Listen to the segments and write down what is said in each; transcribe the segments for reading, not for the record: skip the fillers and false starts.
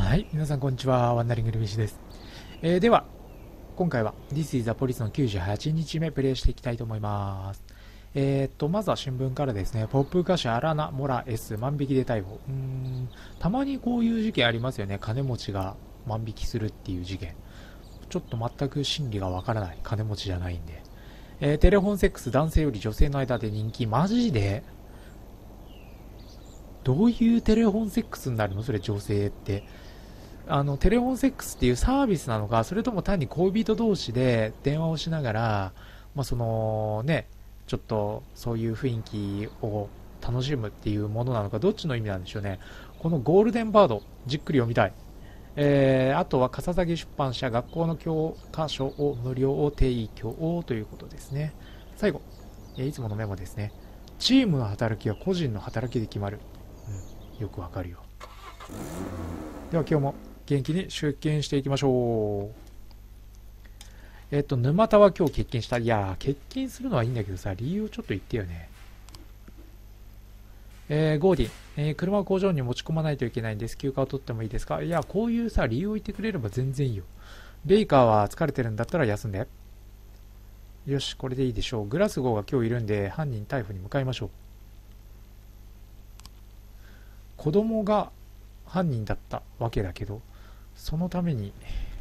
はい、皆さんこんにちは。ワンダリングルビシです。では、今回は This is the Police の98日目プレイしていきたいと思います。まずは新聞からですね、ポップ歌手アラナ・モラエス万引きで逮捕。たまにこういう事件ありますよね。金持ちが万引きするっていう事件。ちょっと全く真理がわからない。金持ちじゃないんで。テレフォンセックス男性より女性の間で人気。マジでどういうテレフォンセックスになるのそれ女性って。テレフォンセックスっていうサービスなのか、それとも単に恋人同士で電話をしながら、そのね、ちょっとそういう雰囲気を楽しむっていうものなのか、どっちの意味なんでしょうね。このゴールデンバード、じっくり読みたい。あとは笠崎出版社、学校の教科書を無料提供ということですね。最後、いつものメモですね。チームの働きは個人の働きで決まる。よくわかるよ。では今日も元気に出勤していきましょう。沼田は今日欠勤した。いやー、欠勤するのはいいんだけどさ、理由をちょっと言ってよね。ゴーディン、車を工場に持ち込まないといけないんです。休暇を取ってもいいですか？いや、こういうさ、理由を言ってくれれば全然いいよ。ベイカーは疲れてるんだったら休んで。よし、これでいいでしょう。グラスゴーが今日いるんで、犯人逮捕に向かいましょう。子供が犯人だったわけだけど、そのために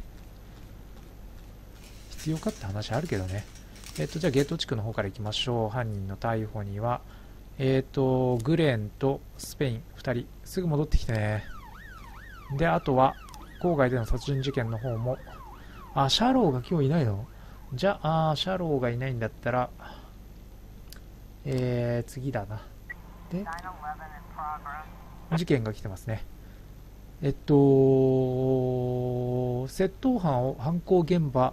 必要かって話あるけどね。じゃあゲート地区の方から行きましょう。犯人の逮捕には、グレンとスペイン2人、すぐ戻ってきてね。で、あとは、郊外での殺人事件の方も、シャローが今日いないの？じゃあ、シャローがいないんだったら、次だな。で、事件が来てますね。窃盗犯を犯行現場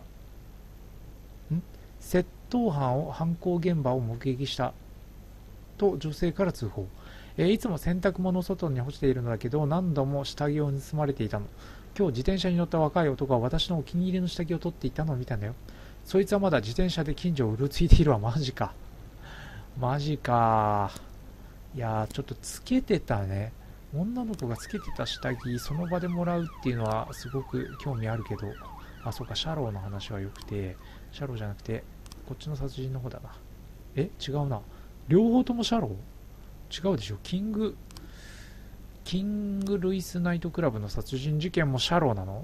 を目撃したと女性から通報。いつも洗濯物を外に干しているのだけど何度も下着を盗まれていたの。今日自転車に乗った若い男が私のお気に入りの下着を取っていたのを見たんだよ。そいつはまだ自転車で近所をうろついているわ。マジか。いやー、ちょっとつけてたね。女の子がつけてた下着その場でもらうっていうのはすごく興味あるけど、そうか、シャローの話は良くて、シャローじゃなくてこっちの殺人の方だな。違うな。両方ともシャロー違うでしょ。キングルイスナイトクラブの殺人事件もシャローなの？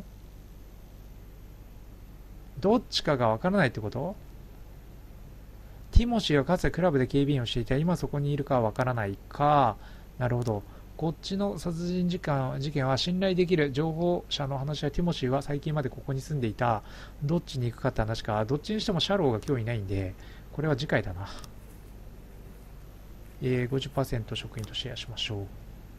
どっちかがわからないってこと？ティモシーはかつてクラブで警備員をしていた。今そこにいるかはわからないか。なるほど。こっちの殺人事件は信頼できる情報者の話はティモシーは最近までここに住んでいた。どっちに行くかって話か。どっちにしてもシャローが今日いないんで、これは次回だな。50% 職員とシェアしましょ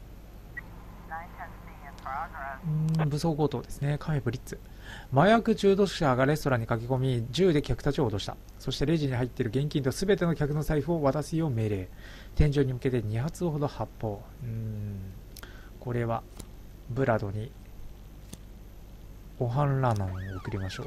う。武装強盗ですね。カフェブリッツ。麻薬中毒者がレストランに駆け込み、銃で客たちを脅した。そしてレジに入っている現金と全ての客の財布を渡すよう命令。天井に向けて2発ほど発砲。これはブラドにお反乱を送りましょう。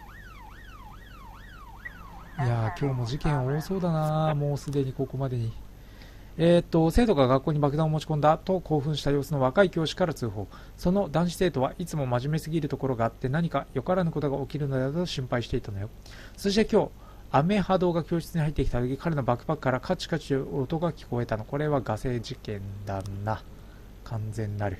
いやー、今日も事件多そうだな。もうすでにここまでに。生徒が学校に爆弾を持ち込んだと興奮した様子の若い教師から通報。その男子生徒はいつも真面目すぎるところがあって何かよからぬことが起きるのだと心配していたのよ。そして今日、アメハドが教室に入ってきた時、彼のバックパックからカチカチと音が聞こえたの。これはガセ事件だな。完全なる。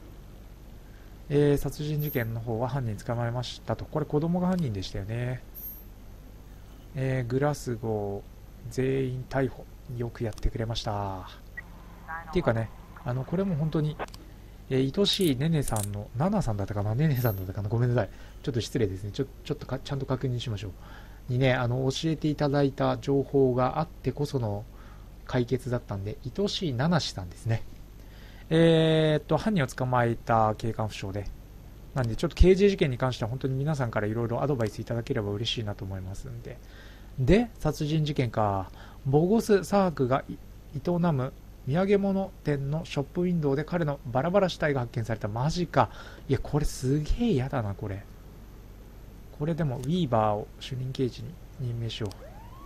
殺人事件の方は犯人捕まえましたと。これ子供が犯人でしたよね。グラスゴー全員逮捕。よくやってくれました。っていうかね、これも本当に、愛しいねねさんの、ナナさんだったかな、ねねさんだったかな、ごめんなさい。ちょっと失礼ですね。ちょっとちゃんと確認しましょう。にね、教えていただいた情報があってこその解決だったんで、愛しいナナシさんですね。犯人を捕まえた警官不詳で。なんで、ちょっと刑事事件に関しては本当に皆さんからいろいろアドバイスいただければ嬉しいなと思いますんで。で、殺人事件か。ボゴス・サークが営む土産物店のショップウィンドウで彼のバラバラ死体が発見された。マジか。いや、これすげえ嫌だな、これ。これでも、ウィーバーを主任刑事に任命しよ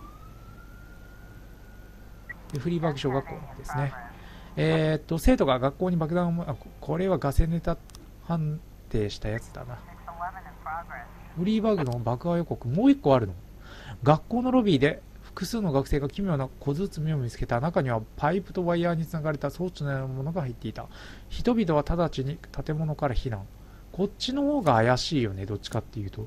う。でフリーバーグ小学校ですね。生徒が学校に爆弾を、これはガセネタ犯定したやつだな。フリーバグの爆破予告、もう一個あるの。学校のロビーで複数の学生が奇妙な小包を見つけた。中にはパイプとワイヤーにつながれた装置のようなものが入っていた。人々は直ちに建物から避難。こっちの方が怪しいよね、どっちかっていうと。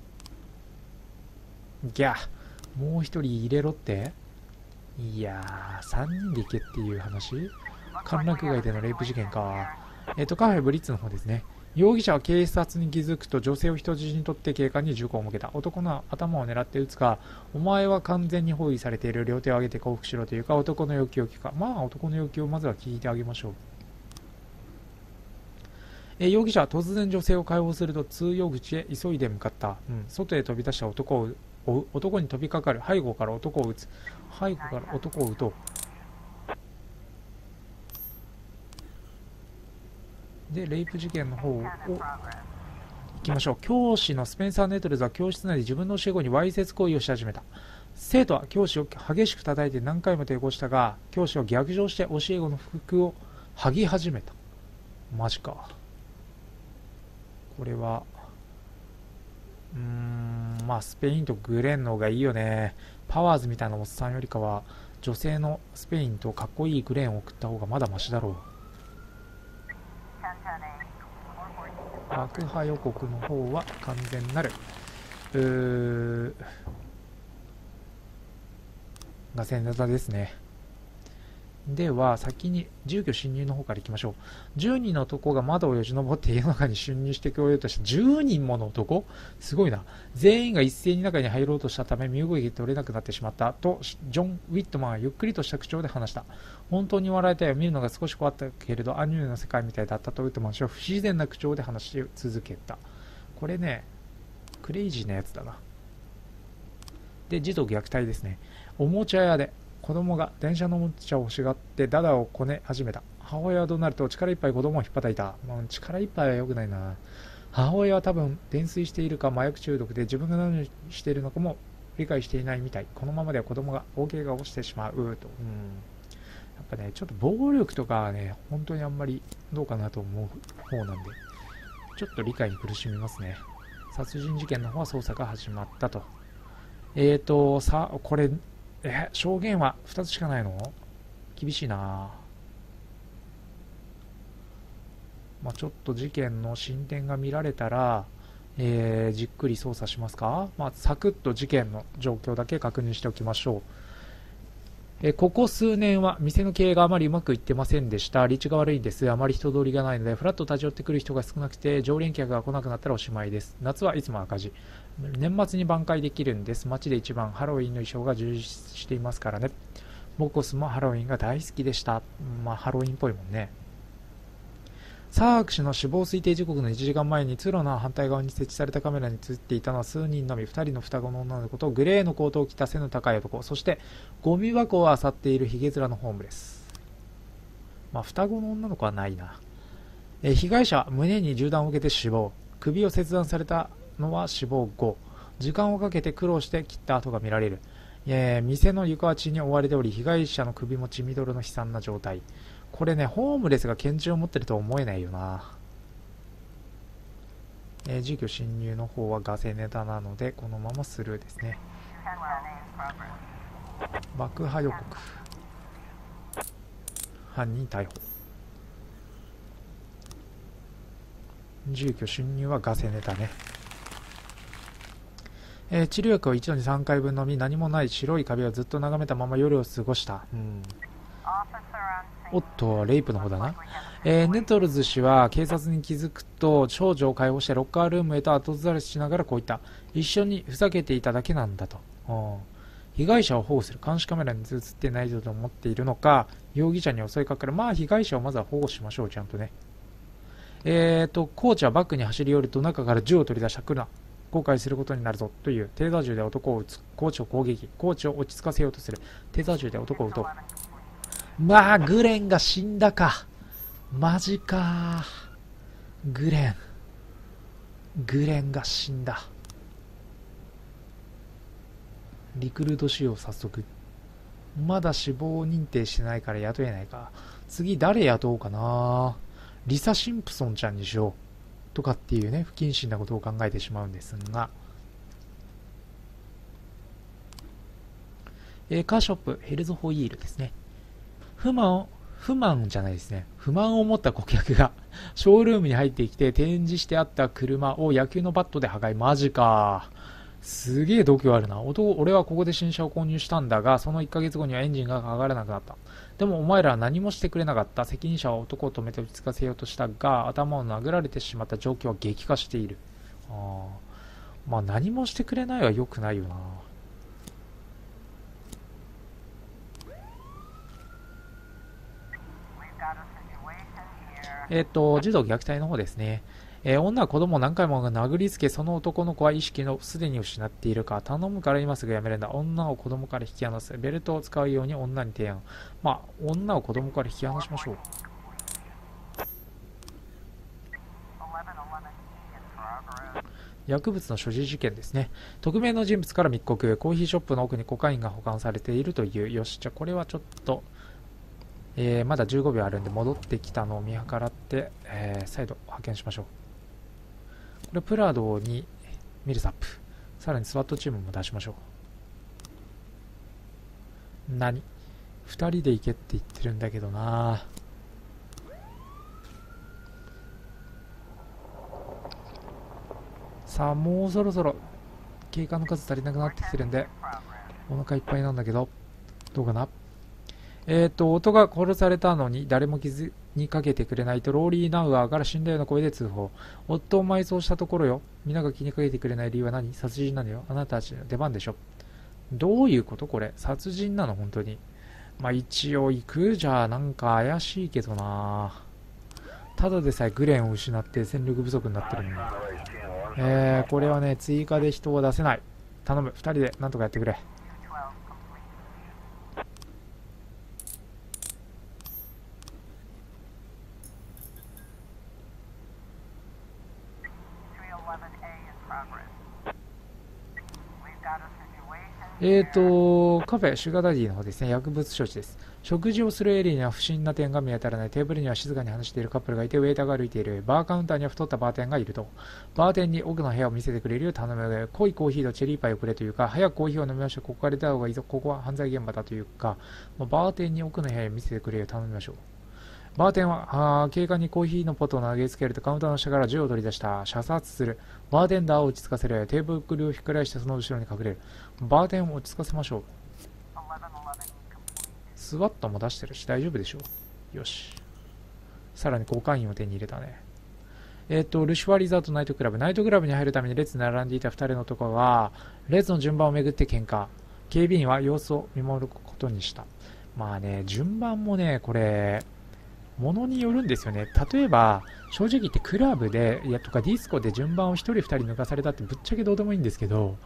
ギャもう一人入れろって。いやー、3人で行けっていう話。歓楽街でのレイプ事件か。カフェブリッツの方ですね。容疑者は警察に気づくと女性を人質に取って警官に銃口を向けた。男の頭を狙って撃つか、お前は完全に包囲されている、両手を上げて降伏しろというか、男の要求を聞くか。まあ男の要求をまずは聞いてあげましょう。容疑者は突然女性を解放すると通用口へ急いで向かった。外へ飛び出した男を追う。男に飛びかかる。背後から男を撃つ。背後から男を撃とう。で、レイプ事件の方を行きましょう。教師のスペンサー・ネトルズは教室内で自分の教え子にわいせつ行為をし始めた。生徒は教師を激しく叩いて何回も抵抗したが、教師は逆上して教え子の服を剥ぎ始めた。マジか。これはまあスペインとグレンの方がいいよね。パワーズみたいなおっさんよりかは女性のスペインとかっこいいグレンを送った方がまだマシだろう。爆破予告の方は完全なるガセネタですね。では先に住居侵入の方からいきましょう。10人の男が窓をよじ登って家の中に侵入してこようとした。10人もの男、すごいな。全員が一斉に中に入ろうとしたため身動きが取れなくなってしまったとジョン・ウィットマンはゆっくりとした口調で話した。本当に笑えたよ。見るのが少し怖かったけれどアニメの世界みたいだったとウィットマン氏は不自然な口調で話し続けた。これね、クレイジーなやつだな。で、児童虐待ですね。おもちゃ屋で子供が電車のおもちゃを欲しがってダダをこね始めた。母親は怒鳴ると力いっぱい子供を引っ叩いた。力いっぱいは良くないな。母親は多分泥酔しているか麻薬中毒で自分が何をしているのかも理解していないみたい。このままでは子供が大怪我をしてしまうと。やっぱね、ちょっと暴力とかはね、本当にあんまりどうかなと思う方なんで、ちょっと理解に苦しみますね。殺人事件の方は捜査が始まったと。これ、証言は2つしかないの？厳しいな。ちょっと事件の進展が見られたら、じっくり捜査しますか。サクッと事件の状況だけ確認しておきましょう。ここ数年は店の経営があまりうまくいってませんでした。立地が悪いんです。あまり人通りがないので、フラッと立ち寄ってくる人が少なくて、常連客が来なくなったらおしまいです。夏はいつも赤字。年末に挽回できるんです。街で一番ハロウィンの衣装が充実していますからね。ボコスもハロウィンが大好きでした。ハロウィンっぽいもんね。サーク氏の死亡推定時刻の1時間前に通路の反対側に設置されたカメラに映っていたのは数人のみ。2人の双子の女の子とグレーのコートを着た背の高い男、そしてゴミ箱を漁っているヒゲ面のホームレス。双子の女の子はないな。被害者は胸に銃弾を受けて死亡。首を切断されたのは死亡後。時間をかけて苦労して切った跡が見られる。店の床は血に覆われており、被害者の首も血みどろの悲惨な状態。これね、ホームレスが拳銃を持ってるとは思えないよな。住居侵入の方はガセネタなのでこのままスルーですね。爆破予告、犯人逮捕。住居侵入はガセネタね。治療薬を一度に3回分飲み、何もない白い壁をずっと眺めたまま夜を過ごした。おっと、レイプの方だな。ネトルズ氏は警察に気づくと少女を解放してロッカールームへと後ずらししながらこう言った。一緒にふざけていただけなんだと。被害者を保護する。監視カメラに映ってないと思っているのか、容疑者に襲いかかる。被害者をまずは保護しましょう、ちゃんとね。コーチはバッグに走り寄ると中から銃を取り出した。来るな、後悔することになるぞという。テーザー銃で男を撃つ。コーチを攻撃。コーチを落ち着かせようとする。テーザー銃で男を撃とう。グレンが死んだか。マジか。グレンが死んだ。リクルートしよう、早速。まだ死亡認定してないから雇えないか。次誰雇おうかな。リサ・シンプソンちゃんにしよとかっていうね、不謹慎なことを考えてしまうんですが、カーショップ、ヘルズホイールですね。不満じゃないですね。不満を持った顧客がショールームに入ってきて展示してあった車を野球のバットで破壊。マジか。すげえ度胸あるな。俺はここで新車を購入したんだが、その1ヶ月後にはエンジンが上がらなくなった。でもお前らは何もしてくれなかった。責任者は男を止めて落ち着かせようとしたが、頭を殴られてしまった状況は激化している。まあ何もしてくれないは良くないよな。児童虐待の方ですね。女は子供を何回も殴りつけ、その男の子は意識をすでに失っているか。頼むから今すぐやめるんだ。女を子供から引き離す。ベルトを使うように女に提案。まあ、女を子供から引き離しましょう。薬物の所持事件ですね。匿名の人物から密告。コーヒーショップの奥にコカインが保管されているという。よし、じゃあこれはちょっと、まだ15秒あるんで戻ってきたのを見計らって、再度派遣しましょう。これプラドにミルサップ、さらにスワットチームも出しましょう。2人で行けって言ってるんだけどな。さあもうそろそろ警官の数足りなくなってきてるんでお腹いっぱいなんだけど、どうかな。夫が殺されたのに誰も気づにかけてくれないとローリー・ナウアーから死んだような声で通報。夫を埋葬したところよ。皆が気にかけてくれない理由は何？殺人なのよ。あなたたちの出番でしょ。どういうことこれ？殺人なの本当に。まあ一応行くじゃなんか怪しいけどな。ただでさえグレンを失って戦力不足になってるのに。これはね、追加で人を出せない。頼む。2人でなんとかやってくれ。カフェ、シュガーダディの方ですね、薬物処置です。食事をするエリアには不審な点が見当たらない。テーブルには静かに話しているカップルがいて、ウェイターが歩いている。バーカウンターには太ったバーテンがいると。バーテンに奥の部屋を見せてくれるよう頼む。濃いコーヒーとチェリーパイをくれというか、早くコーヒーを飲みましょう。ここから出た方がいいぞ。ここは犯罪現場だというか、バーテンに奥の部屋を見せてくれるよう頼みましょう。バーテンは警官にコーヒーのポットを投げつけるとカウンターの下から銃を取り出した。射殺する。バーテンダーを落ち着かせる。テーブルをひっくり返してその後ろに隠れる。バーテンを落ち着かせましょう。スワットも出してるし大丈夫でしょう。よし。さらにコカインを手に入れたね。ルシファーリザートナイトクラブ。ナイトクラブに入るために列に並んでいた2人の男は、列の順番をめぐって喧嘩。警備員は様子を見守ることにした。まあね、順番もね、これ、ものによるんですよね。例えば、正直言ってクラブで、とかディスコで順番を1人2人抜かされたってぶっちゃけどうでもいいんですけど、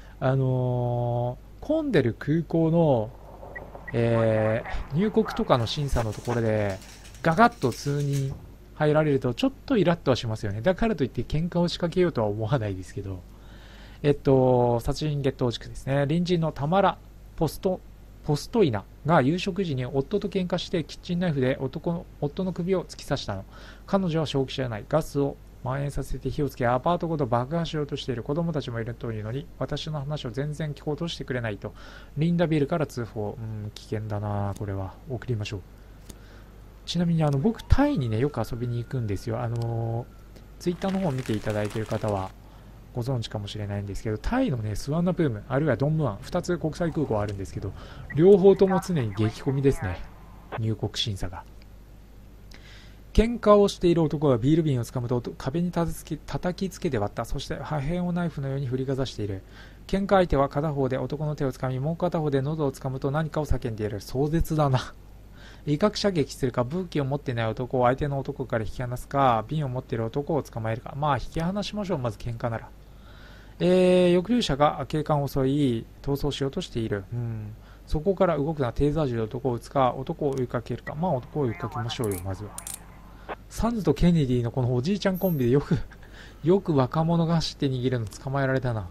混んでる空港の、入国とかの審査のところで、ガガッと数人入られると、ちょっとイラッとはしますよね。だからといって喧嘩を仕掛けようとは思わないですけど、殺人決闘事件ですね。隣人のタマラ・ポストイナが夕食時に夫と喧嘩してキッチンナイフで夫の首を突き刺したの。彼女は正気じゃない。ガスを蔓延させて火をつけアパートごと爆破しようとしている。子供たちもいるというのに私の話を全然聞こうとしてくれないとリンダビルから通報。危険だな。これは送りましょう。ちなみに僕タイにねよく遊びに行くんですよ。ツイッターの方を見ていただいている方はご存知かもしれないんですけど、タイのねスワンナプームあるいはドンムアン2つ国際空港あるんですけど、両方とも常に激混みですね。入国審査が。喧嘩をしている男がビール瓶を掴むと壁に叩きつけて割った。そして破片をナイフのように振りかざしている。喧嘩相手は片方で男の手を掴み、もう片方で喉を掴むと何かを叫んでいる。壮絶だな。威嚇射撃するか、武器を持っていない男を相手の男から引き離すか、瓶を持っている男を捕まえるか。まあ引き離しましょう。まず喧嘩なら。抑留者が警官を襲い逃走しようとしている。そこから動くな。テーザー銃で男を撃つか、男を追いかけるか。まあ男を追いかけましょうよ。まずはサンズとケネディのこのおじいちゃんコンビでよく若者が走って逃げるの捕まえられたな。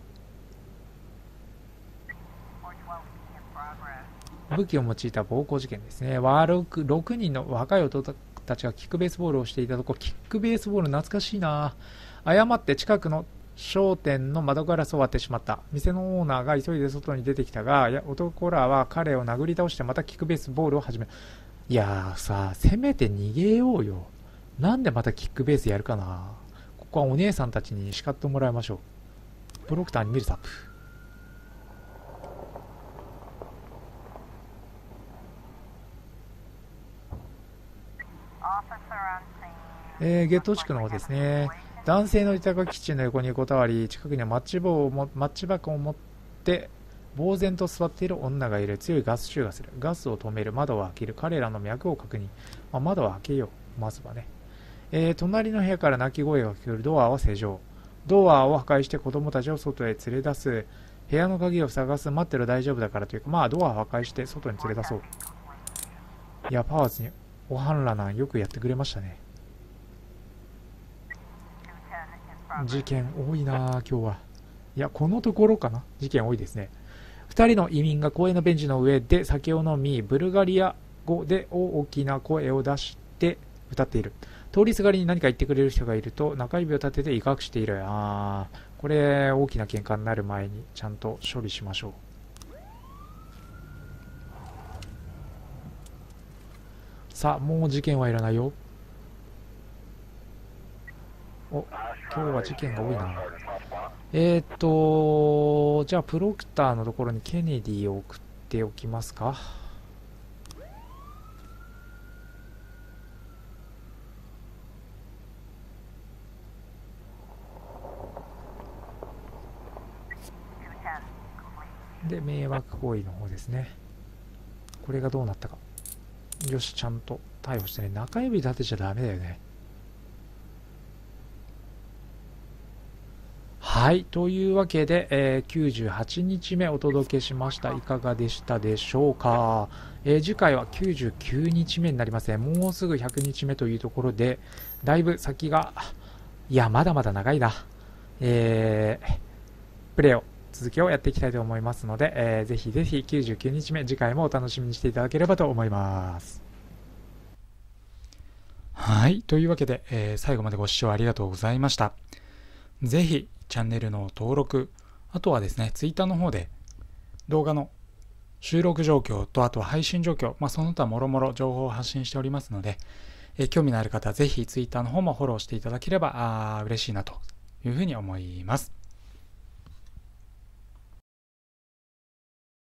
武器を用いた暴行事件ですね。6人の若い男たちがキックベースボールをしていたところ、キックベースボール懐かしいな。 誤って近くの商店の窓ガラスを割ってしまった。店のオーナーが急いで外に出てきたが、男らは彼を殴り倒してまたキックベースボールを始める。いやーさ、せめて逃げようよ。なんでまたキックベースやるかな。ここはお姉さんたちに叱ってもらいましょう。プロクターにミルサップ。ゲット地区の方ですね。男性の自宅キッチンの横に横たわり、近くにはマッチ箱を持って呆然と座っている女がいる。強いガス臭がする。ガスを止める。窓を開ける。彼らの脈を確認。窓を開けよう。まずはね。隣の部屋から泣き声が聞こえる。ドアは施錠。ドアを破壊して子供たちを外へ連れ出す。部屋の鍵を探す。待ってる、大丈夫だからというか、ドアを破壊して外に連れ出そう。いや、パワーズにおはんらなんよくやってくれましたね。事件多いな今日は。いや、このところかな。事件多いですね。2人の移民が公園のベンチの上で酒を飲み、ブルガリア語で大きな声を出して歌っている。通りすがりに何か言ってくれる人がいると中指を立てて威嚇している。これ大きな喧嘩になる前にちゃんと処理しましょう。さあ、もう事件はいらないよ。今日は事件が多いな。じゃあプロクターのところにケネディを送っておきますか。で、迷惑行為の方ですね。これがどうなったか。よし、ちゃんと逮捕してね。中指立てちゃダメだよね。はい。というわけで、98日目お届けしました。いかがでしたでしょうか。次回は99日目になりますね。もうすぐ100日目というところで、だいぶ先が、いや、まだまだ長いな。プレイを、続きをやっていきたいと思いますので、ぜひぜひ99日目、次回もお楽しみにしていただければと思います。はい。というわけで、最後までご視聴ありがとうございました。ぜひ、チャンネルの登録、あとはですね、ツイッターの方で動画の収録状況と、あとは配信状況、その他もろもろ情報を発信しておりますので、興味のある方はぜひツイッターの方もフォローしていただければ嬉しいなというふうに思います。